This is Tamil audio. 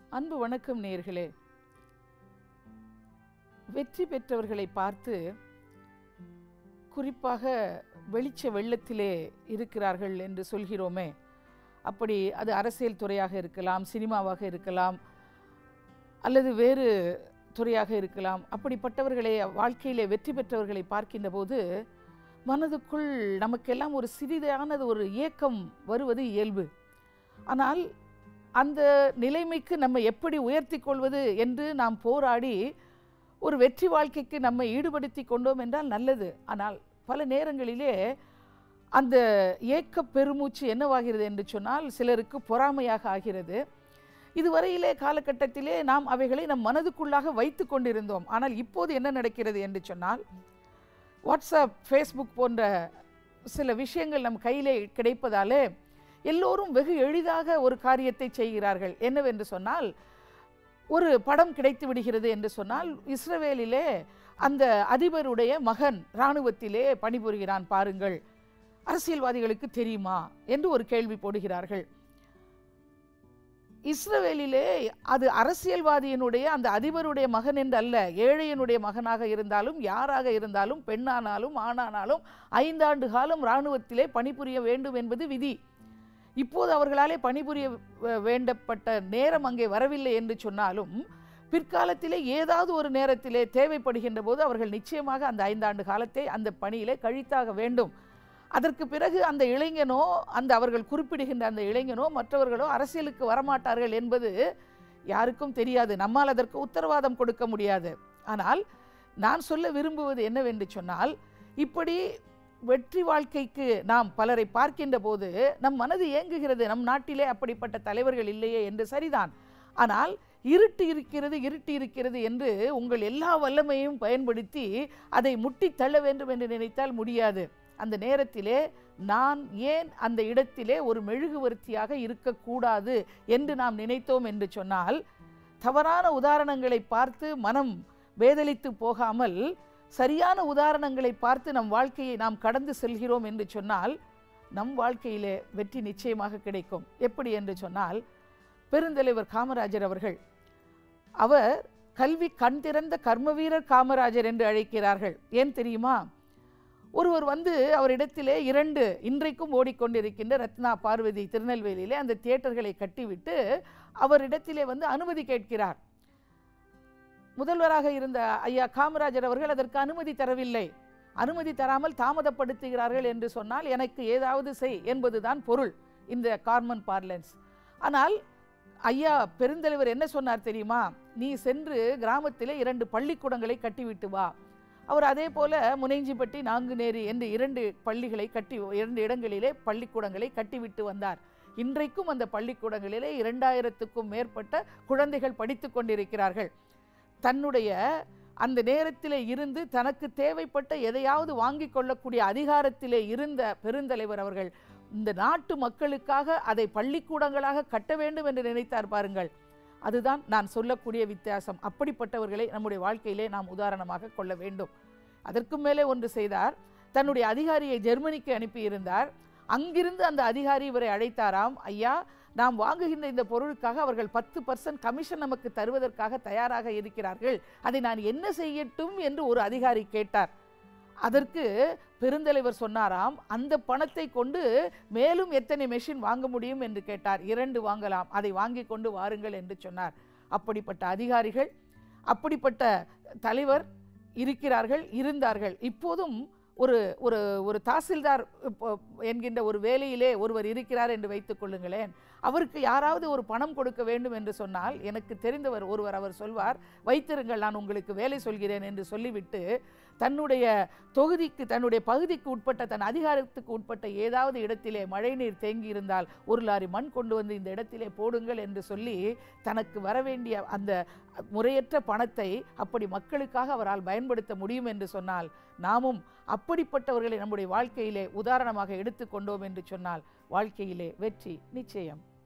அன்பு வணக்கம் நேயர்களே. வெற்றி பெற்றவர்களை பார்த்து குறிப்பாக வெளிச்ச வெள்ளத்திலே இருக்கிறார்கள் என்று சொல்கிறோமே, அப்படி அது அரசியல் துறையாக இருக்கலாம், சினிமாவாக இருக்கலாம், அல்லது வேறு துறையாக இருக்கலாம். அப்படிப்பட்டவர்களை வாழ்க்கையிலே வெற்றி பெற்றவர்களை பார்க்கின்ற போது மனதுக்குள் நமக்கெல்லாம் ஒரு சிறிதானது ஒரு ஏக்கம் வருவது இயல்பு. ஆனால் அந்த நிலைமைக்கு நம்ம எப்படி உயர்த்தி கொள்வது என்று நாம் போராடி ஒரு வெற்றி வாழ்க்கைக்கு நம்ம ஈடுபடுத்தி கொண்டோம் என்றால் நல்லது. ஆனால் பல நேரங்களிலே அந்த ஏக்க பெருமூச்சு என்னவாகிறது என்று சொன்னால் சிலருக்கு பொறாமையாக ஆகிறது. இதுவரையிலே காலகட்டத்திலே நாம் அவைகளை நம் மனதுக்குள்ளாக வைத்து கொண்டிருந்தோம். ஆனால் இப்போது என்ன நடக்கிறது என்று சொன்னால், வாட்ஸ்அப், ஃபேஸ்புக் போன்ற சில விஷயங்கள் நம் கையிலே கிடைப்பதாலே எல்லோரும் வெகு எளிதாக ஒரு காரியத்தை செய்கிறார்கள். என்னவென்று சொன்னால், ஒரு படம் கிடைத்து விடுகிறது என்று சொன்னால், இஸ்ரவேலிலே அந்த அதிபருடைய மகன் இராணுவத்திலே பணிபுரிகிறான் பாருங்கள், அரசியல்வாதிகளுக்கு தெரியுமா என்று ஒரு கேள்வி போடுகிறார்கள். இஸ்ரவேலிலே அது அரசியல்வாதியினுடைய அந்த அதிபருடைய மகன் என்று அல்ல, ஏழையனுடைய மகனாக இருந்தாலும் யாராக இருந்தாலும் பெண்ணானாலும் ஆணானாலும் 5 ஆண்டு காலம் இராணுவத்திலே பணிபுரிய வேண்டும் என்பது விதி. இப்போது அவர்களாலே பணிபுரிய வேண்டப்பட்ட நேரம் அங்கே வரவில்லை என்று சொன்னாலும் பிற்காலத்திலே ஏதாவது ஒரு நேரத்திலே தேவைப்படுகின்ற போது அவர்கள் நிச்சயமாக அந்த 5 ஆண்டு காலத்தை அந்த பணியிலே கழித்தாக வேண்டும். அதற்கு பிறகு அந்த இளைஞனோ, அந்த அவர்கள் குறிப்பிடுகின்ற அந்த இளைஞனோ மற்றவர்களோ அரசியலுக்கு வரமாட்டார்கள் என்பது யாருக்கும் தெரியாது. நம்மால் அதற்கு உத்தரவாதம் கொடுக்க முடியாது. ஆனால் நான் சொல்ல விரும்புவது என்னவென்று சொன்னால், இப்படி வெற்றி வாழ்க்கைக்கு நாம் பலரை பார்க்கின்ற போது நம் மனது ஏங்குகிறது, நம் நாட்டிலே அப்படிப்பட்ட தலைவர்கள் இல்லையே என்று. சரிதான். ஆனால் இருட்டு இருக்கிறது, இருட்டு இருக்கிறது என்று உங்கள் எல்லா வல்லமையும் பயன்படுத்தி அதை முட்டி தள்ள வேண்டும் என்று நினைத்தால் முடியாது. அந்த நேரத்திலே நான் ஏன் அந்த இடத்திலே ஒரு மெழுகுவர்த்தியாக இருக்கக்கூடாது என்று நாம் நினைத்தோம் என்று சொன்னால், தவறான உதாரணங்களை பார்த்து மனம் வேதளித்து போகாமல் சரியான உதாரணங்களை பார்த்து நம் வாழ்க்கையை நாம் கடந்து செல்கிறோம் என்று சொன்னால் நம் வாழ்க்கையிலே வெற்றி நிச்சயமாக கிடைக்கும். எப்படி என்று சொன்னால், பெருந்தலைவர் காமராஜர் அவர்கள், அவர் கல்வி கண் திறந்த கர்மவீரர் காமராஜர் என்று அழைக்கிறார்கள். ஏன் தெரியுமா? ஒருவர் வந்து அவரிடத்திலே 2 இன்றைக்கும் ஓடிக்கொண்டிருக்கின்ற ரத்னா பார்வதி திருநெல்வேலியிலே அந்த தியேட்டர்களை கட்டிவிட்டு அவரிடத்திலே வந்து அனுமதி கேட்கிறார். முதல்வராக இருந்த ஐயா காமராஜர் அவர்கள் அதற்கு அனுமதி தரவில்லை. அனுமதி தராமல் தாமதப்படுத்துகிறார்கள் என்று சொன்னால் எனக்கு ஏதாவது செய் என்பதுதான் பொருள், இந்த காமன் பார்லன்ஸ். ஆனால் ஐயா பெருந்தலைவர் என்ன சொன்னார் தெரியுமா? நீ சென்று கிராமத்திலே 2 பள்ளிக்கூடங்களை கட்டிவிட்டு வா. அவர் அதே போல முனைஞ்சிப்பட்டி, நாங்குநேரி என்று 2 பள்ளிகளை 2 இடங்களிலே பள்ளிக்கூடங்களை கட்டிவிட்டு வந்தார். இன்றைக்கும் அந்த பள்ளிக்கூடங்களிலே 2000க்கும் மேற்பட்ட குழந்தைகள் படித்து கொண்டிருக்கிறார்கள். தன்னுடைய அந்த நேரத்திலே இருந்து தனக்கு தேவைப்பட்ட எதையாவது வாங்கி கொள்ளக்கூடிய அதிகாரத்திலே இருந்த பெருந்தலைவர் அவர்கள் இந்த நாட்டு மக்களுக்காக அதை பள்ளிக்கூடங்களாக கட்ட வேண்டும் என்று நினைத்தார் பாருங்கள். அதுதான் நான் சொல்லக்கூடிய வித்தியாசம். அப்படிப்பட்டவர்களை நம்முடைய வாழ்க்கையிலே நாம் உதாரணமாக கொள்ள வேண்டும். அதற்கும் மேலே ஒன்று செய்தார். தன்னுடைய அதிகாரியை ஜெர்மனிக்கு அனுப்பியிருந்தார். அங்கிருந்து அந்த அதிகாரி இவரை அழைத்தாராம். ஐயா, நாம் வாங்குகின்ற இந்த பொருளுக்காக அவர்கள் 10% கமிஷன் நமக்கு தருவதற்காக தயாராக இருக்கிறார்கள், அதை நான் என்ன செய்யட்டும் என்று ஒரு அதிகாரி கேட்டார். அதற்கு பெருந்தலைவர் சொன்னாராம், அந்த பணத்தை கொண்டு மேலும் எத்தனை மெஷின் வாங்க முடியும் என்று கேட்டார். 2 வாங்கலாம், அதை வாங்கி கொண்டு வாருங்கள் என்று சொன்னார். அப்படிப்பட்ட அதிகாரிகள், அப்படிப்பட்ட தலைவர் இருக்கிறார்கள், இருந்தார்கள். இப்போதும் ஒரு ஒரு ஒரு தாசில்தார் என்கின்ற ஒரு வேலையிலே ஒருவர் இருக்கிறார் என்று வைத்துக் கொள்ளுங்களேன். அவருக்கு யாராவது ஒரு பணம் கொடுக்க வேண்டும் என்று சொன்னால், எனக்கு தெரிந்தவர் ஒருவர், அவர் சொல்வார், வைத்திருங்கள், நான் உங்களுக்கு வேலை சொல்கிறேன் என்று சொல்லிவிட்டு தன்னுடைய தொகுதிக்கு, தன்னுடைய பகுதிக்கு உட்பட்ட, தன் அதிகாரத்துக்கு உட்பட்ட ஏதாவது இடத்திலே மழைநீர் தேங்கி இருந்தால் 1 லாரி மண் கொண்டு வந்து இந்த இடத்திலே போடுங்கள் என்று சொல்லி தனக்கு வரவேண்டிய அந்த முறையற்ற பணத்தை அப்படி மக்களுக்காக அவரால் பயன்படுத்த முடியும் என்று சொன்னால், நாமும் அப்படிப்பட்டவர்களை நம்முடைய வாழ்க்கையிலே உதாரணமாக எடுத்துக்கொண்டோம் என்று சொன்னால் வாழ்க்கையிலே வெற்றி நிச்சயம்.